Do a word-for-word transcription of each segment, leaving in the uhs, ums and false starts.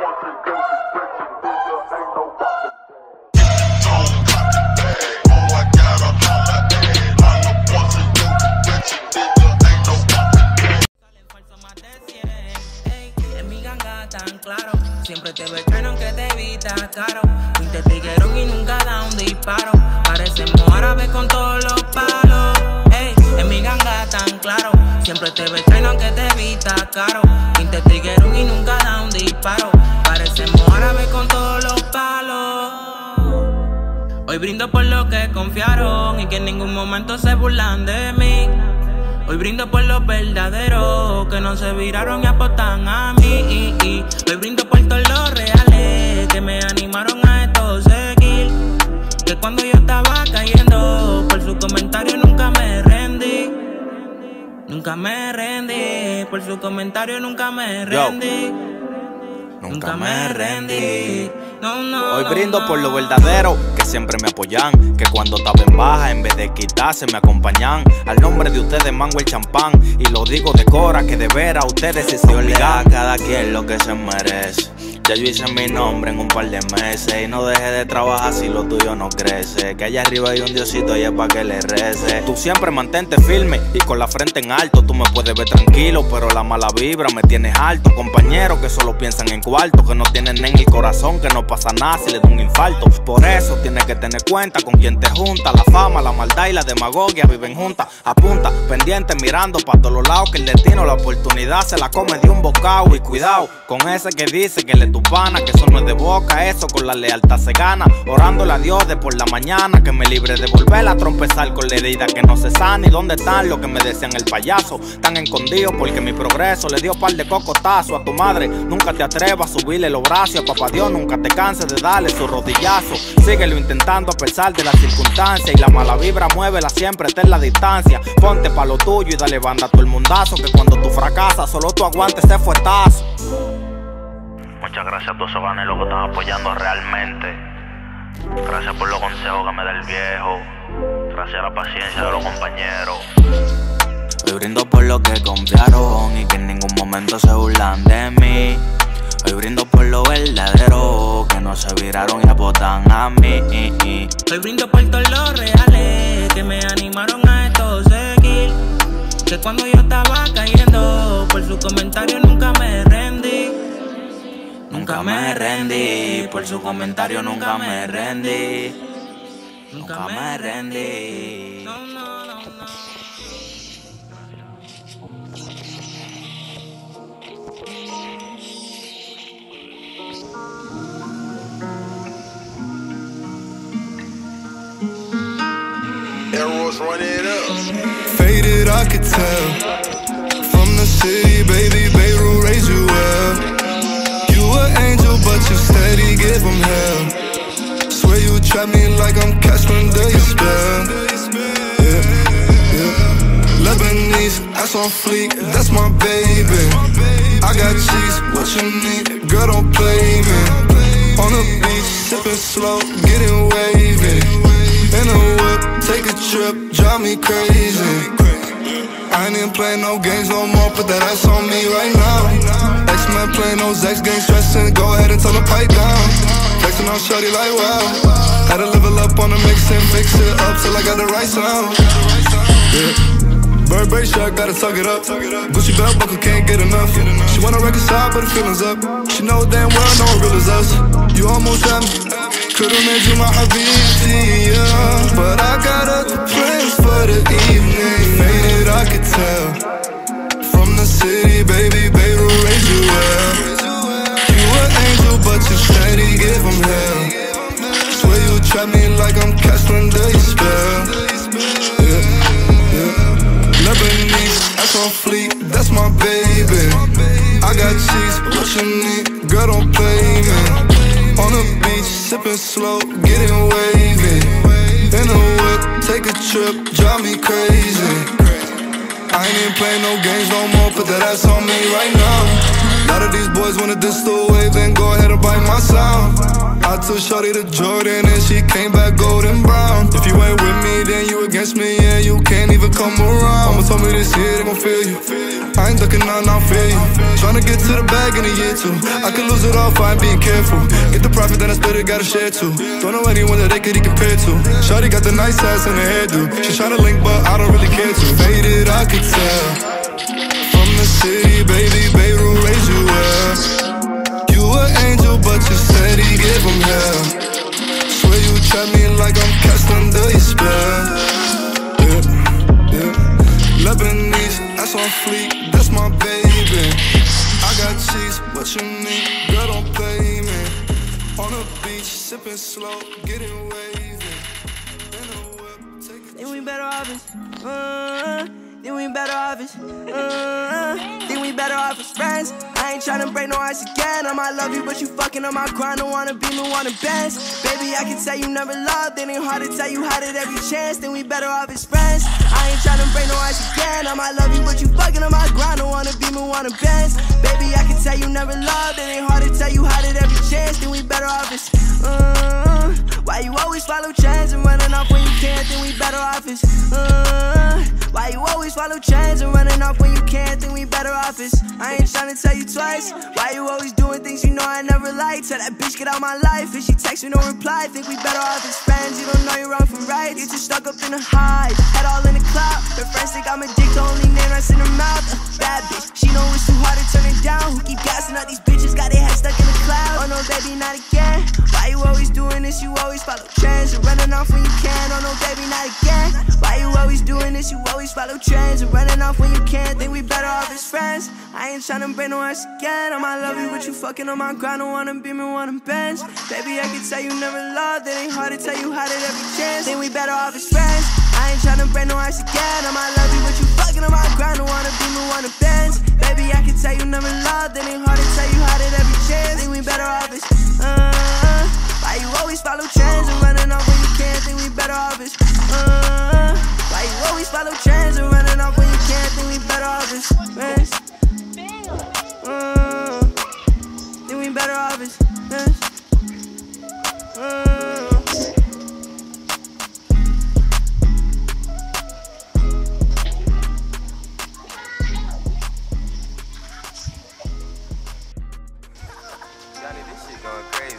Tan claro, siempre te becan aunque te evita caro. Fuiste tiguerón y nunca da un disparo. Parecemos árabes con todos los palos. Ey, en mi ganga tan claro, siempre te becan aunque te evita caro. Fuiste tiguerón y nunca da un disparo. Parecemos árabes con todos los palos. Hoy brindo por los que confiaron y que en ningún momento se burlan de mí. Hoy brindo por los verdaderos que no se viraron y apostan a mí. Hoy brindo por todos los reales que me animaron a esto seguir. Que cuando yo estaba cayendo, por su comentario nunca me rendí. Nunca me rendí, por su comentario nunca me rendí. Yo. Nunca me rendí. No, no, Hoy no, brindo no. por los verdaderos que siempre me apoyan, que cuando estaba en baja en vez de quitarse me acompañan. Al nombre de ustedes mango el champán y lo digo de cora que de veras ustedes se se obligan. A cada quien lo que se merece. Ya yo hice mi nombre en un par de meses y no deje de trabajar si lo tuyo no crece. Que allá arriba hay un diosito y es pa' que le rece. Tú siempre mantente firme y con la frente en alto. Tú me puedes ver tranquilo, pero la mala vibra me tienes alto. Compañeros que solo piensan en cuarto, que no tienen en el corazón, que no pasa nada si le da un infarto. Por eso tienes que tener cuenta con quien te junta. La fama, la maldad y la demagogia viven juntas. Apunta, pendiente, mirando pa' todos los lados, que el destino, la oportunidad se la come de un bocado. Y cuidado con ese que dice que le tu pana, que eso no es de boca, eso con la lealtad se gana. Orándole a Dios de por la mañana, que me libre de volver a trompezar con la herida que no se sana. ¿Y dónde están los que me decían el payaso? Tan escondidos porque mi progreso le dio par de cocotazos a tu madre. Nunca te atrevas a subirle los brazos, a papá Dios nunca te canses de darle su rodillazo. Síguelo intentando a pesar de las circunstancias, y la mala vibra muévela siempre, está en la distancia. Ponte pa' lo tuyo y dale banda a todo el mundazo, que cuando tú fracasas solo tú aguantes ese fuetazo. Muchas gracias a todos esos ganeros que están apoyando realmente. Gracias por los consejos que me da el viejo. Gracias a la paciencia de los compañeros. Hoy brindo por los que confiaron y que en ningún momento se burlan de mí. Hoy brindo por lo verdadero que no se viraron y apostan a mí. Hoy brindo por todos los reales que me animaron a esto seguir. Que cuando yo estaba cayendo, por su comentario nunca me rendí. Nunca me rendí, por su comentario nunca me rendí. Nunca me rendí. No, no, no, no. Arrows run it up. Faded, I could tell. From the city, baby, Beirut raised you well. An angel, but you steady give them hell. Swear you trap me like I'm Casper under your spell. Yeah, yeah. Lebanese, ass on fleek, that's my baby. I got cheese, what you need? Girl, don't play me. On the beach, sipping slow, getting wavy. In a whip, take a trip, drive me crazy. I ain't even playing no games no more, put that ass on me right now. X-Men playing those X games, stressing, go ahead and tell her pipe down. Flexing on shorty like wow. Had to level up on the mix and fix it up till I got the right sound. Yeah. Burberry shirt, gotta tuck it up. Gucci belt buckle, can't get enough. She wanna reconcile, but the feelings up. She know damn well, no real is us. You almost had me, could've made you my habibti, yeah. But I got other plans for the evening. Faded, I could tell. From the city, baby, Beirut raised you well. You an angel, but you steady give them hell. Swear you trap me like I'm Casper under your spell. Yeah, yeah. Lebanese, ass on fleek, that's my baby. I got cheese, what you need? Girl, don't play me. On the beach, sipping slow, getting wavy. In a whip, take a trip, drive me crazy. I ain't even playing no games no more, put that ass on me right now. lot of these boys wanna diss the wave, then go ahead and bite my sound. I took shorty to Jordan and she came back golden brown. If you ain't with me, then you against me, yeah, you can't even come around. Mama told me this year they gon' feel you. I ain't ducking none, I'll feel you. Tryna get to the bag in a year too. I could lose it all if I ain't being careful. Get the profit, then I split it, gotta share too. Don't know anyone that they could be compared to. Shorty got the nice ass and the hairdo. She tryna link, but I don't really care to. Faded, I could tell. From the city, baby, Beirut raised you well. You an angel, but you said he gave him hell. Swear you trap me like I'm cast under your spell. Yeah, yeah. Lebanese, that's on fleek, that's my baby. I got cheese, what you need? Girl, don't play me. On the beach, sipping slow, getting wavy. Think we better off as, uh, think we better off as, uh, think we better off as friends. I ain't tryna break no ice again. I might love you, but you fucking on my grind. Don't wanna be me, wanna bend. Baby, I can tell you never loved. It ain't hard to tell you had it every chance. Think we better off as friends. I ain't tryna break no ice again. I might love you, but you fucking on my grind. Don't wanna be me, wanna bend. Baby, I can tell you never loved. It ain't hard to tell you had it every chance. Think we better off as, uh, why you always follow trends and running off when you can't? Think we better off as, uh, why you always follow trends and running off when you can't? Think we better off as, I ain't tryna tell you twice. Why you always doing things you know I never liked? Tell that bitch get out my life and she text me no reply. Think we better off as friends. You don't know you're wrong from right. You're just stuck up in a hide, head all in the cloud. Her friends think I'm a dick, the only name that's in her mouth. uh, Bad bitch, she know it's too hard to turn it down. Who keep gassing up these bitches, got their head stuck in the cloud. Oh no baby, not again. Why you always doing this? You always follow trends and running off when you can. Oh no baby, not again. Why you always doing this? You always follow trends and running off when you can. Think we better off as friends. I ain't tryna break no ice again. I might love you, but you fucking on my grind. Don't wanna be me, wanna bend. Baby, I can tell you never loved. It ain't hard to tell you how did every chance. Think we better off as friends. I ain't tryna break no ice again. I might love you, but you fucking on my grind. Don't wanna be me, wanna bend. Baby, I can tell you never loved. It ain't hard to tell you how did every chance. Think we better off as, uh, why you always follow trends and running off when you can't? Think we better off as, uh, why you always follow trends and running off when you can't? Think we better off as friends. Uh, think we better off as friends. Uh, Johnny, this shit going crazy.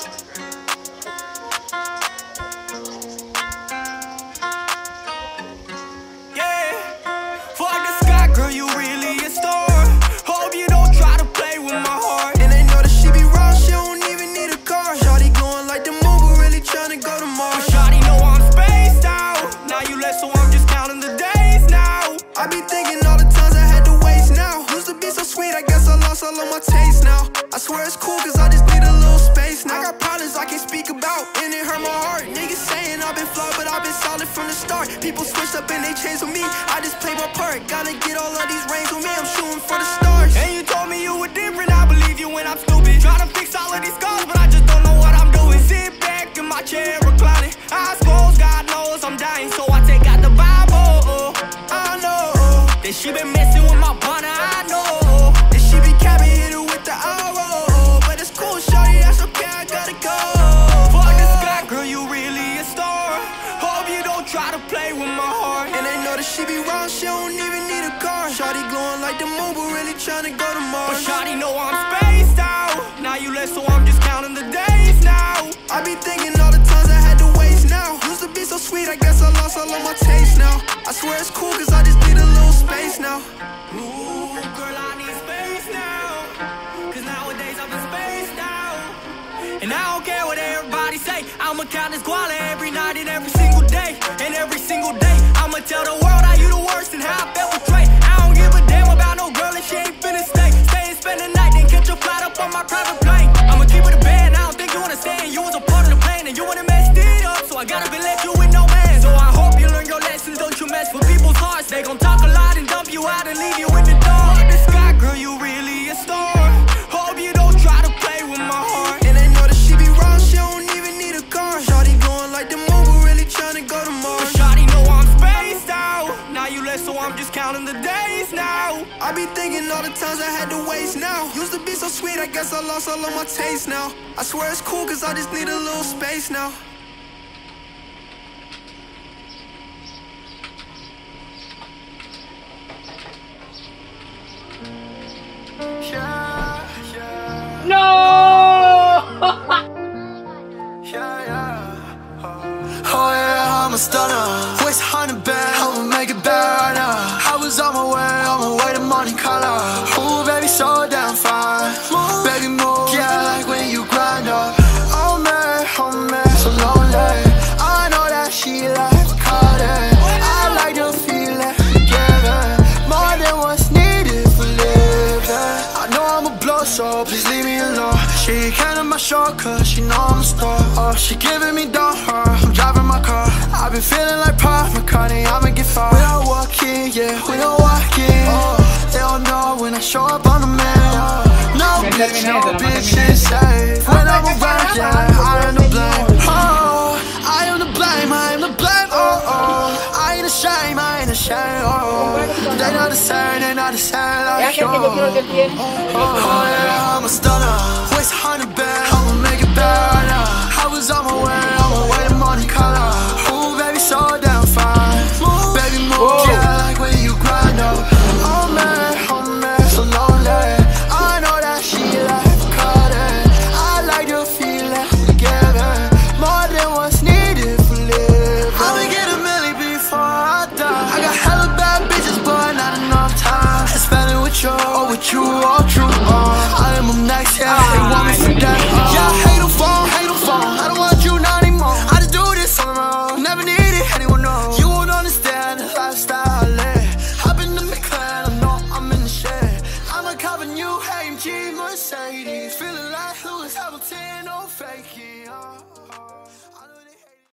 Yeah, fuck the sky, girl, you really a star. Hope you don't try to play with my heart. And they know that she be wrong, she don't even need a car. Shawty going like the moon, but really tryna go to Mars. But shawty know I'm spaced out. Now you left, so I'm just counting the days now. I be thinking all the times I had to waste now. Used to be so sweet, I guess I lost all of my taste now. I swear it's cool, cause I just need a little space now. I got problems I can't speak about, and it hurt my heart. Niggas saying I've been flawed, but I've been solid from the start. People switched up and they changed with me, I just play my part. Gotta get all of these rings with me, I'm shooting for the stars. And you told me you were different, I believe you when I'm stupid. Trying to fix all of these scars, but I just don't know what I'm doing. Sit back in my chair, reclining, eyes closed, God knows I'm dying. So I take out the Bible, I know that she been messing with my partner, I know that she be capping, hit her with the arrow. But it's cool, shawty, that's okay, I gotta go. Fuck the sky, girl, you really a star. Hope you don't try to play with my heart. And they know that she be wrong, she don't even need a car. Shawty glowing like the moon, but really tryna go to But Mars. shawty know I'm spaced out. Now you left, so I'm just counting the days now. I be thinking all the times I had to waste now. Used to be so sweet, I guess I lost all of my taste now. I swear it's cool, cause I just need a little space now. Ooh, girl, I need space now. Cause nowadays I've been spaced out. And I don't care what everybody say, I'ma count this guala every night and every single day. And every single day I'ma tell the world how you the worst and how I felt with Trey. I don't give a damn about no girl and she ain't finna stay. Stay and spend the night, then catch a flight up on my private plane. I'ma keep it a band, I don't think you understand. You was a part of the plan and you wanna mess it up, so I gotta be let you with no man. So I hope you learn your lessons, don't you mess with people's hearts. They gon' talk a lot and dump you out and leave you in the dark. Fuck the sky, girl, you really a star. Hope you don't try to play with my heart. And they know that she be wrong, she don't even need a car. Shawty glowing like the moon, but really tryna go to But Mars. shawty know I'm spaced out. Now you left, so I'm just counting the days now. I be thinking all the times I had to waste now. Used to be so sweet, I guess I lost all of my taste now. I swear it's cool, cause I just need a little space now. Yeah, yeah. No! Yeah, yeah. Oh yeah, I'm a stunner. Waist hundred bad, I'ma make it bad right now. I was on my way, on my way to Monte Carlo. Ooh, baby, so damn fine. Move, baby, move. Yeah, I like when you grind up. Oh man, oh man, so lonely. I know that she like Bacardi. I like the feeling together, more than what's needed for living. I know I'm a blow, so please leave me alone. She came to my show, cause she know I'm a star. Oh, she giving me dough, her, I'm driving my car. I've been feeling like Paul McCartney, I'ma get far. We don't walk in, yeah, we don't walk in. Oh, they don't know when I show up on the man. No bitch, no bitch is safe. When I'm around, yeah, I am the blame. Oh, I am the blame, I am the blame. Oh, oh, I ain't ashamed, I ain't ashamed. Oh, they not the same, they not the same like you. Oh, yeah, I'm a stunner.